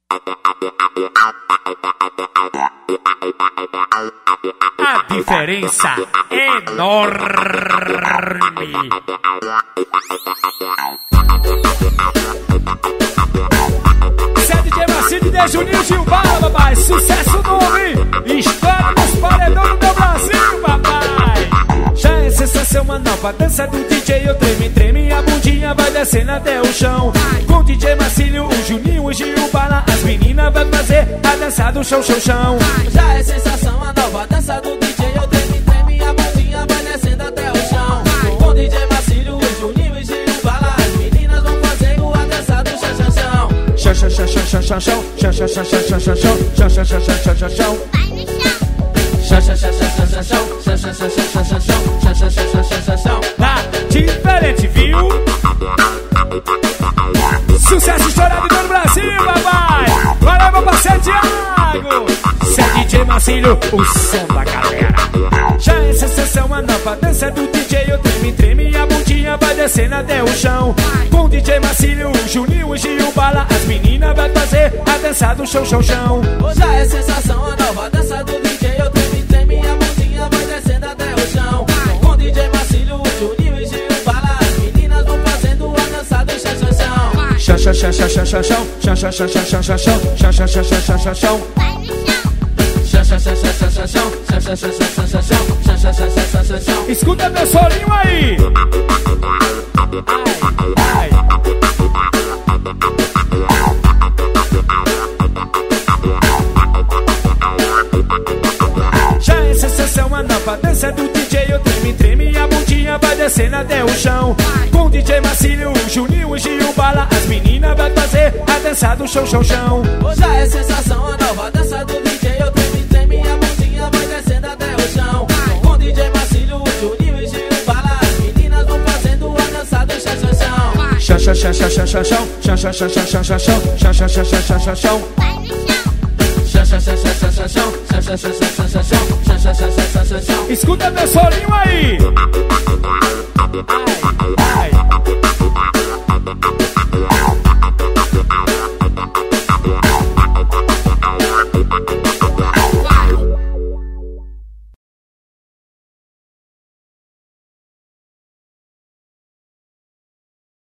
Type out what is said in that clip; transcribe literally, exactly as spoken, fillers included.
A diferença é enorme. Sede de Marcinho de Juninho Gilbala, papai. Sucesso novo, história dos paredões do Brasil, papai. Já é sensação, uma nova dança do D J. Eu treme, treme, a bundinha vai descendo até o chão. Com o D J Marcílio, o Juninho, o Gilbala, as meninas vai fazer a dança do chão, chão, chão. Já é sensação, a nova dança do D J. Eu treme, treme, a bundinha vai descendo até o chão. Com o D J Marcílio, o Juninho e Gilbala, as meninas vão fazer a dança do chão, chão, chão. Chão, chão, chão, chão, chão, chão, chão, chão, chão, chão, chão, chão, chão, chão, chão, chão, chão, chão, chão, chão. Chão, chão, chão, chão, chão, chão, chão, chão, chão, chão, chão, chão, chão, chão, chão, chão, chão, chão. Tá diferente, viu? Sucesso estourado todo o Brasil, papai. Valeu, meu parceiro Thiago. Cê é D J Marcílio, o som da galera. Já é sensação, a nova dança do D J. Eu treme, treme, a bundinha vai descendo até o chão. Com o D J Marcílio, o Juninho, o Gilbala, as meninas vai fazer a dança do chão, chão, chão. Já é sensação, a nova dança do D J. Eu treme, treme, a bundinha vai descendo até o chão. Com o D J Marcílio, o Juninho e Gilbala, as meninas vão fazendo a dança do chão, chão, chão. Chão, chão, chão, chão, chão, chão, chão, chão, chão, chão, chão, chão, chão, chão, chão, chão, chão, chão, chão, chão. Chão, chão, chão, chão, chão, chão, chão, chão, chão, chão, chão, chão, chão, chão, chão, chão. Escuta meu solinho aí. Ai, ai. Já é sensação, a nova dança do D J. Eu treme, treme, a bundinha vai descendo até o chão. Com o D J Marcílio, o Juninho, o Gilbala, as meninas vai fazer a dança do chão, chão, chão. Já é sensação, a nova dança do D J. Eu treme, treme, a bundinha vai descendo até o chão. Com o D J Marcílio, o Juninho e Gilbala, as meninas vão fazendo a dança do chão, chão, chão. Chão, chão, chão, chão, chão, chão, chão, chão, chão, chão, chão, chão, chão, chão, chão, chão, chão, chão, chão, chão. Chão, chão, chão, chão, chão, chão, chão, chão, chão, chão, chão, chão, chão, chão, chão, chão, chão. Escuta meu solinho aí. Ai,